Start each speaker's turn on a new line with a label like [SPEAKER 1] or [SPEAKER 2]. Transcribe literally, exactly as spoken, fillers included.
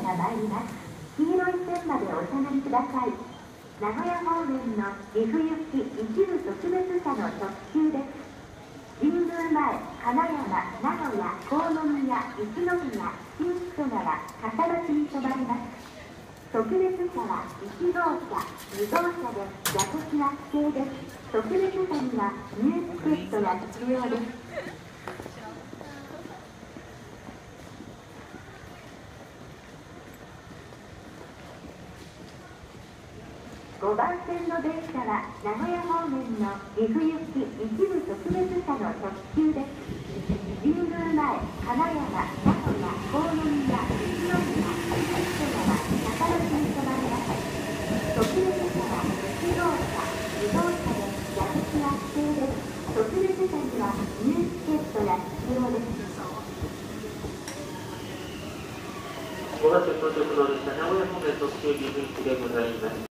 [SPEAKER 1] が参ります。黄色い線までお下がりください。名古屋方面の岐阜行き一部特別車の特急です。神宮前、金山、名古屋、鴻宮、一宮、新木曽川、笠町に停まります。特別車はいち号車、に号車で座席は指定です。特別車には入チケットが必要です。ごばん線の電車は名古屋方面の岐阜行き一部特別車の特急です。神宮前、金山、名古屋、鴻宮、一宮、新木曽川、笠町に停まります。特別車はいち号車、に号車で座席は指定です。特別車には入チケットが必要です。
[SPEAKER 2] ごがつ到着の列車、名古屋方面特急岐阜行きでございます。